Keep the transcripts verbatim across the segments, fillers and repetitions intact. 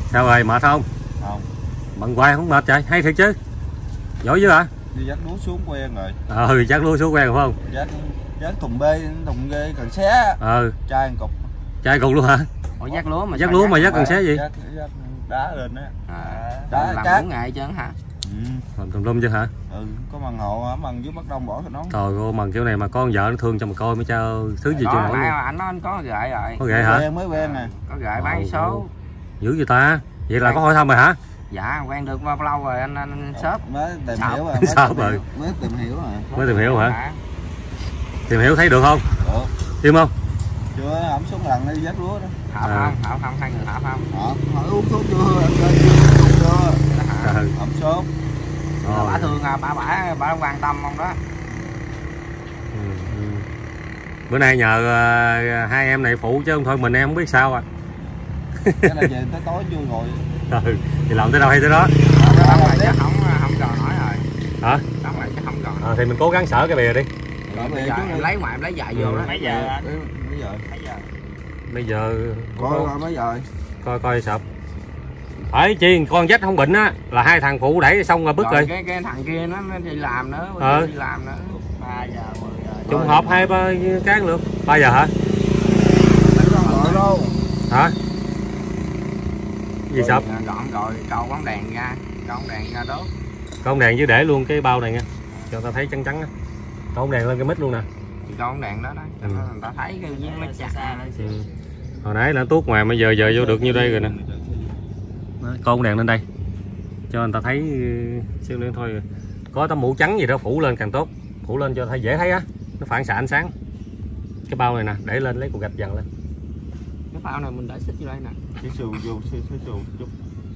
Sao rồi, mệt không? Không. Bận hoài không mệt trời, hay thiệt chứ. Giỏi dữ hả? Đi dắt lúa xuống quen rồi. Ừ, dắt lúa xuống quen phải không? Dắt dắt thùng bê, thùng ghê cần xé. Ừ. Chai cục. Chai cục luôn hả? Ủa dắt lúa mà dắt lúa mà dắt cần xé gì? Dắt, dắt đá lên á. À, đá làm cát. mỗi ngày chứ hả? Ừ. Làm tùm lum chứ hả? Ừ, có mần hộ hả, mần dưới bắt đông bỏ cho nó. Trời ơi, mần kiểu này mà con vợ nó thương cho mà coi mới cho thứ gì chưa nổi luôn. Anh nói anh có gậy rồi. Có gậy hả? Quen mới quen nè. Có gậy bán số. Dữ vậy ta? Vậy là có hỏi thăm rồi hả? Dạ, quen được bao lâu rồi anh anh shop. Mới tìm hiểu rồi. Shop rồi. Mới tìm hiểu rồi. Mới tìm hiểu hả? Tìm hiểu thấy được không? Được. Tim không? Chưa, ẩm xuống lần đi dắt lúa đó. Hợp À. không? Hợp không? Hai người hợp không? Hợp. Hỏi uống thuốc chưa? Anh lên chưa? Uống chưa? Ừ. Ẩm sốt. Ờ. Bà thương à, bà bả bà quan tâm không đó. Ừ, ừ. Bữa nay nhờ uh, hai em này phụ chứ không thôi mình em không biết sao à. Cái là về tới tối chưa ngồi. Ừ, thì làm tới đâu hay tới đó. Đóng lại chứ không không còn nói rồi. Hả? Đóng lại chứ không còn. À, thì mình cố gắng sợ cái bìa đi. Bây giờ em lấy ngoài em lấy dài vô đó. Mấy giờ anh? Mấy giờ? Mấy giờ? Bây giờ Coi coi mấy giờ. coi coi sập. Phải chi con dách không bệnh á là hai thằng phụ đẩy xong rồi bứt rồi. Cái cái thằng kia nó, nó đi làm nữa, ờ. đi làm nữa. ba giờ mười giờ. Trùng hợp hai ba cái luôn. ba giờ hả? Gọi luôn. Hả? Gì sập? Gọn rồi, câu bóng đèn ra, câu bóng đèn ra đốt. Con đèn với để luôn cái bao này nha. Cho ta thấy trắng trắng á. Con đèn lên cái mít luôn nè. Thì câu bóng đèn đó đó, cho ừ. người ta thấy cái giếng nó chặt. Ừ. Hồi nãy là tuốt ngoài bây giờ giờ vô được như đây rồi nè. Con đèn lên đây. Cho người ta thấy xíu nữa thôi. Có tấm mũ trắng gì đó phủ lên càng tốt. Phủ lên cho thấy dễ thấy á. Nó phản xạ ánh sáng. Cái bao này nè, để lên lấy cục gạch dần lên. Cái phao này mình để xích vô đây nè. Xíu xù vô, xíu xù chút.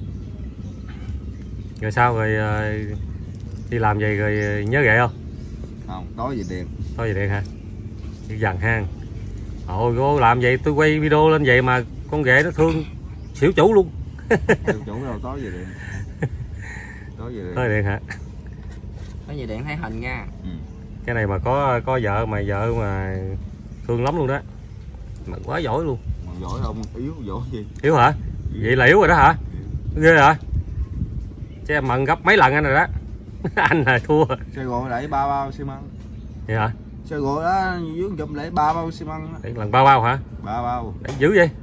Rồi sao rồi đi làm gì rồi nhớ ghệ không? Không, tối về điện. Tối về điện hả? Đi dần ha. Ôi cô làm vậy tôi quay video lên vậy mà con ghệ nó thương xỉu chủ luôn. Xỉu chủ đâu tối về điện. Tối về điện. Tối về điện hả? Tối về điện thấy hình nha. Ừ. Cái này mà có có vợ mà vợ mà thương lắm luôn đó. Mà quá giỏi luôn. Mà giỏi không? Yếu giỏi gì? Yếu hả? Vậy là yếu rồi đó hả? Ghê hả? Chứ em mận gấp mấy lần anh rồi đó. Anh là thua. Xe gỗ đẩy ba bao xi măng. Vậy hả? Xe gỗ đó dưới chụm đẩy ba bao xi măng. Để lần ba bao hả? Ba bao. Để dữ vậy?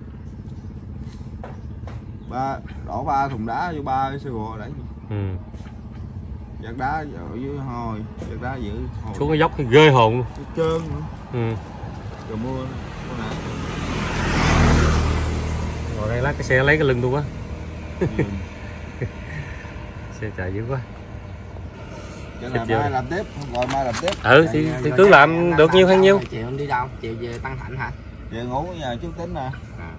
Ba đổ ba thùng đá vô ba cái xe gỗ đẩy. Ừ. Giặt đá ở dưới hồi, giặt đá giữ hồi. Xuống cái dốc thì ghê hồn luôn. Cái trơn nữa. Ừ. Rồi mua mua nè. Rồi đây lát cái xe lấy cái lưng tôi quá. Ừ. Xe chạy dữ quá. Cho nên mai làm tiếp, rồi mai làm tiếp. Ừ thì, thì cứ làm được nhiêu hay nhiêu. Chiều em đi đâu? Chiều về Tân Thạnh hả? Về ngủ ở nhà trước tính nè. À.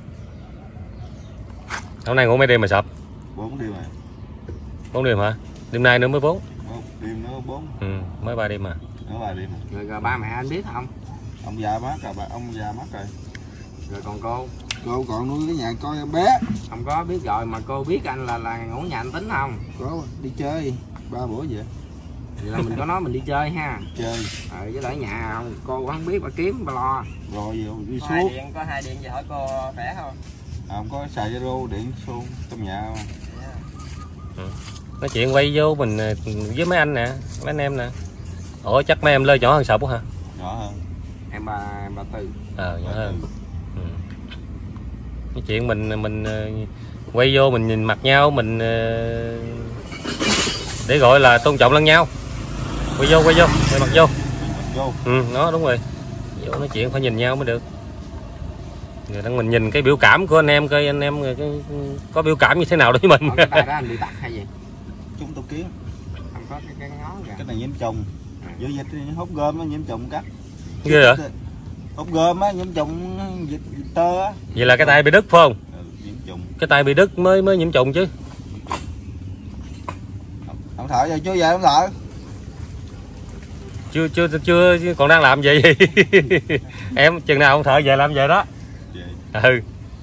Hôm nay ngủ mấy đêm mà sập? Bốn đêm rồi. Bốn đêm hả? Đêm nay nữa mới bốn. Đêm nữa bốn. Ừ, mới ba đêm mà. Nữa ba đêm. Rồi, rồi ba mẹ anh biết không? Ông già mất rồi, bà ông già mất rồi. Rồi còn cô? Cô còn nuôi cái nhà coi em bé. Không có biết rồi mà cô biết anh là là ngủ nhà anh Tính không? Có đi chơi ba bữa vậy. Vậy là mình có nói mình đi chơi ha. Chơi. Ờ với lại nhà không, cô không biết bà kiếm bà lo. Rồi đi Có suốt. hai điện, có hai điện gì hỏi cô khỏe không? À, không có xài zalo điện xuống trong nhà không? Ừ. Nói chuyện quay vô mình với mấy anh nè, mấy anh em nè. Ủa chắc mấy em lơ nhỏ hơn sập quá hả? Nhỏ hơn. Em bà em bà Tư. Ờ nhỏ hơn. Ừ. Nói chuyện mình mình quay vô mình nhìn mặt nhau mình để gọi là tôn trọng lẫn nhau. Quay vô quay vô, quay mặt vô. Vô. Ừ, nó đúng rồi. Vô nói chuyện phải nhìn nhau mới được. Rồi đang mình nhìn cái biểu cảm của anh em coi anh em cái, cái, có biểu cảm như thế nào đối với mình. Cái tay đó anh bị tật hay gì? Chúng tôi kiến. Không có cái cái ngón kìa. Cái này nhiễm trùng. Giữa dịch hút gom nó nhiễm trùng cắt. Ghê hả? Hút gom á nhiễm trùng dịch, dịch tơ á. Vậy là cái tay bị đứt phải không? Ừ, nhiễm trùng. Cái tay bị đứt mới mới nhiễm trùng chứ. Ông thợ giờ chưa về ông thợ? Chưa chưa chưa còn đang làm gì? Em chừng nào ông thợ về làm về đó. Về. Ừ.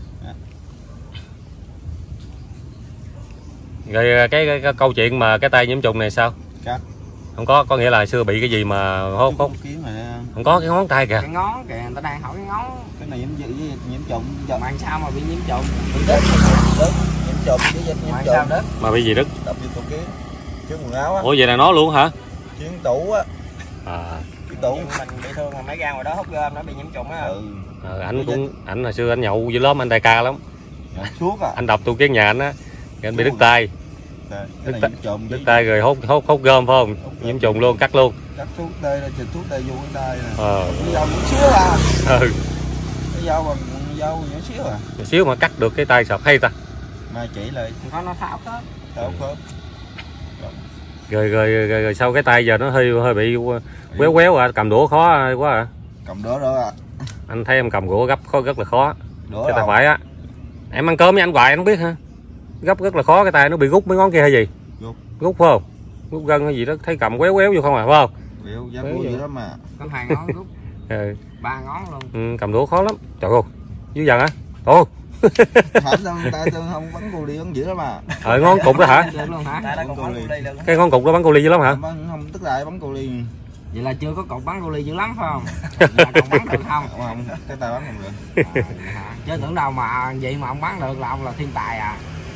Rồi cái, cái, cái câu chuyện mà cái tay nhiễm trùng này sao? Cắt. Không có, có nghĩa là xưa bị cái gì mà hốt hốt. Không có cái ngón tay kìa. Cái ngón kìa, người ta đang hỏi cái ngón. Cái này nhiễm nhiễm nhiễm trùng. Mà sao mà bị nhiễm trùng? Bị đứt. Đứt. Nhiễm trộm cái dây nhiễm trộm đó. Mà bị gì đứt? Đập vô tủ kiến. Chứ quần áo á. Ủa vậy là nó luôn hả? Chiến tủ á. À. Chiến tủ. Mình bị thương mà mấy gan ngoài đó hút gom nó bị nhiễm trùng á. Ừ. Ờ, anh cũng ảnh hồi xưa anh nhậu với lớp anh đại ca lắm. Nhậu suốt à. Anh đập tủ kiến nhà anh á, anh bị đứt tay. Đứt tay. Trộm đứt tay rồi hốt hốt hốt gom phải không? Nhiễm trùng luôn, cắt luôn. Cắt thuốc tê là xịt thuốc tê vô cái tay nè. Ờ. Cái dao nhỏ xíu à. Ừ. Cái dao bằng dao nhỏ xíu à. Một xíu mà cắt được cái tay sọt hay ta. Mà chỉ lại Nó nó tháo hết. tháo khớp. Rồi, rồi rồi rồi rồi sau cái tay giờ nó hơi hơi bị quéo quéo à, cầm đũa khó quá à. Cầm đũa đó à. Anh thấy em cầm đũa gấp khó rất là khó. Đũa Cái tay phải á. Em ăn cơm với anh hoài anh không biết hả? Gấp rất là khó, cái tay nó bị rút mấy ngón kia hay gì? Rút. Rút phải không? Rút gân hay gì đó, thấy cầm quéo quéo vô không à, phải không? Biểu giá của gì đó mà. Có hai ngón rút. Ừ. Ba ngón luôn. Ừ, cầm đũa khó lắm. Trời ơi. Dưới dần hả? Ồ. Hả sao tay tôi không bắn cô ly bắn dữ lắm mà. Ờ ngón cục đó hả? Luôn hả? Tay đó còn bắn cô ly luôn. Cái ngón cục đó bắn cô ly dữ lắm hả? Bắn không tức lại bắn cô ly. Vậy là chưa có cột bắn cô ly dữ lắm phải không? Là còn bắn được không? Không, cái tay bắn không được. À, hả? Chứ tưởng đâu mà vậy mà ông bắn được là ông là thiên tài à.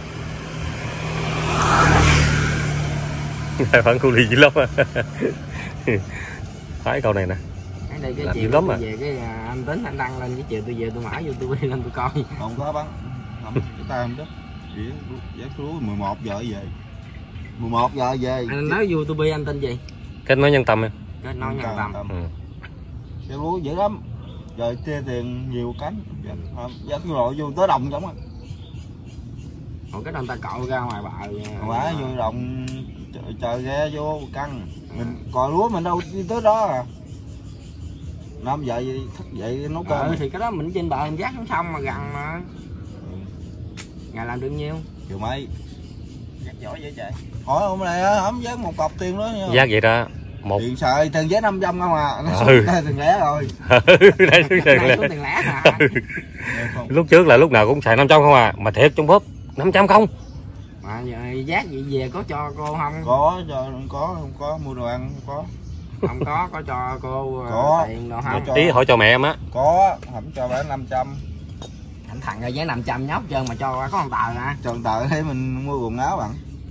Bắn cô ly dữ lắm á. Phải câu này nè. Cái đây cái Làm chiều dữ lắm tôi à. về cái à, anh tính anh đăng lên cái chiều tôi về tôi mở vô tôi lên tôi coi. Không có bắn. Không, cái tay không đứt. Chỉ giá lúa mười một giờ về. mười một giờ về. Anh nói YouTube anh tên gì? Kết nối nhân tâm em. Kết nối nhân tâm. Ừ. Giá lúa dữ lắm. Rồi chia tiền nhiều cánh. Giá cái loại vô tới đồng giống á. Còn cái anh ta cậu ra ngoài bờ. Quả vô đồng trời ghe vô căng. Mình cò lúa mình đâu đi tới đó à. Năm giờ vậy thức dậy nấu cơm. Ừ, thì cái đó mình trên bờ mình dắt xuống sông mà gần mà. Ừ. Ngày làm được nhiêu? Chiều mấy. Dắt giỏi vậy trời. Hỏi hôm nay á, không dắt một cọc tiền đó nha. Giác vậy đó. Một Tiền xài tiền giấy năm trăm không à. Nó ừ. xuống tiền lẻ rồi. Đây xuống tiền lẻ. Tiền lẻ hả? Lúc trước là lúc nào cũng xài năm trăm không à, mà thiệt trong bóp năm trăm không. Mà giờ giác vậy về có cho cô không? Có cho có không có mua đồ ăn không có. Không có có cho cô Có. tiền đâu không? Cho. Ý hỏi cho mẹ em á. Có, không cho bán năm trăm. Thằng thằng ra giấy năm trăm nhóc trơn mà cho có một tờ nè. Cho tờ thấy mình mua quần áo bạn.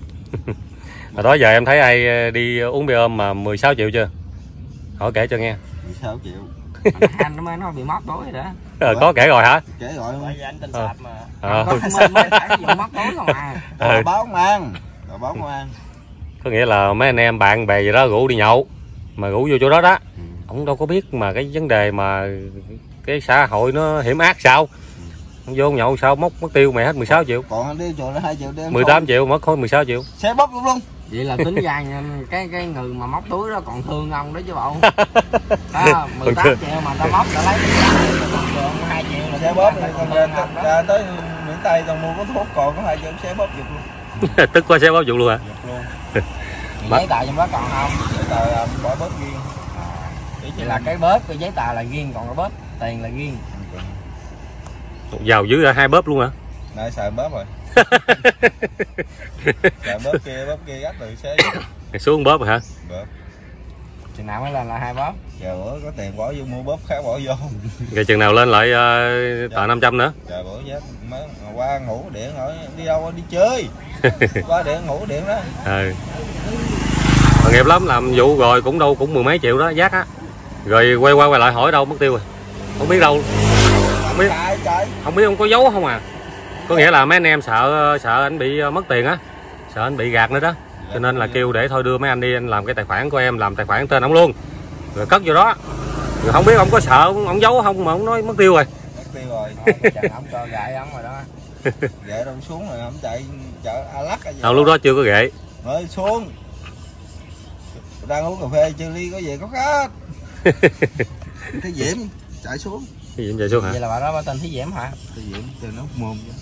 Hồi đó giờ em thấy ai đi uống bia ôm mà mười sáu triệu chưa? Hỏi kể cho nghe. mười sáu triệu. Anh nó mới nó bị móc tối rồi đó. Ờ, có kể rồi hả? Kể gọi luôn. Bởi vì anh tên sạp mà. Ờ. Có mới mới phải dùng móc tối không à. Rồi báo công an. Rồi báo công an. Có nghĩa là mấy anh em bạn bè gì đó rủ đi nhậu, mà rủ vô chỗ đó đó, ông đâu có biết mà cái vấn đề mà cái xã hội nó hiểm ác sao. Ông vô nhậu sao móc mất tiêu mẹ hết mười sáu triệu. Còn anh đi chùa là hai triệu đêm. mười tám triệu mất khối mười sáu triệu. Xe bóp luôn luôn. Vậy là tính ra cái cái người mà móc túi đó còn thương ông đó chứ bộ. Đó, mười tám triệu mà ta móc ta lấy hai triệu là Xe bóp này còn ra tới miền Tây còn mua có thuốc còn có hai triệu xe bóp giật luôn. Tức qua xe bóp vụ luôn hả? Giật luôn. Giấy tờ trong đó còn không? Giấy tờ bỏ bóp riêng. Vậy là cái bóp cái giấy tờ là riêng còn cái bóp tiền là riêng. Giàu dữ ra hai bóp luôn hả? Này xài bóp rồi. Xài bóp kia bóp kia gắt từ xe. Xuống bóp rồi hả? Bóp. Chừng nào mới lên là hai bóp? Chờ bữa có tiền bỏ vô mua bóp khác bỏ vô. Rồi chừng nào lên lại uh, tờ năm trăm nữa? Chờ bữa giá mới qua ngủ điện hỏi đi đâu đi chơi. Qua điện ngủ điện đó. Ừ. Mà nghiệp lắm, làm vụ rồi cũng đâu cũng mười mấy triệu đó giác á. Rồi quay qua quay lại hỏi đâu mất tiêu rồi. Không biết đâu. Không biết. Chạy, chạy. Không biết ông có giấu không à. Có nghĩa là mấy anh em sợ sợ anh bị mất tiền á, sợ anh bị gạt nữa đó. Cho nên là kêu để thôi đưa mấy anh đi anh làm cái tài khoản của em, làm tài khoản tên ông luôn. Rồi cất vô đó. Rồi không biết ông có sợ ông, ông giấu không mà ông nói mất tiêu rồi. Mất tiêu rồi. Chẳng ông cho gậy ông rồi đó. Gậy đâu xuống rồi ông chạy chợ A Lắc. Đâu lúc đó chưa có ghệ. Mới xuống. Đang uống cà phê chưa ly có gì có khách. Cái Diễm chạy xuống. Cái gì vậy xuống hả? Vậy là bà đó bà tên Thí Diễm hả? Cái Diễm tên nó hóc môn chứ.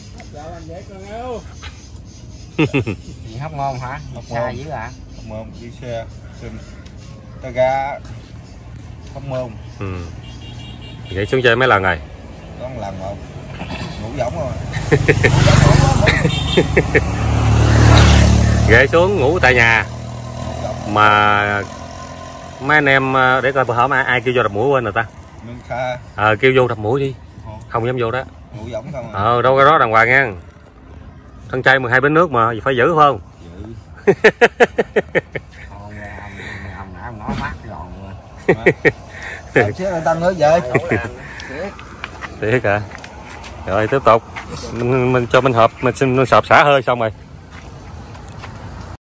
Gì Hóc Môn hả? Một xa dữ hả? Hóc môn đi xe. Ta ga Hóc môn. Ừ. Vậy xuống chơi mấy lần rồi? Có một lần một. Ngủ giống rồi. Ghệ xuống ngủ tại nhà. Mà mấy anh em để coi bữa hổm ai, ai kêu vô đập mũi quên rồi ta. Minh Kha. Ờ kêu vô đập mũi đi. Không dám vô đó. Ngủ giống không à. Ờ đâu có đó đàng hoàng nha. Thân trai mười hai bến nước mà phải giữ phải không? Giữ. Thôi ông ông ông nói phát rồi. Rồi xíu tăng nước vậy. Thiệt hả? Rồi tiếp tục mình, mình cho mình hộp mình xin sọp xả hơi xong rồi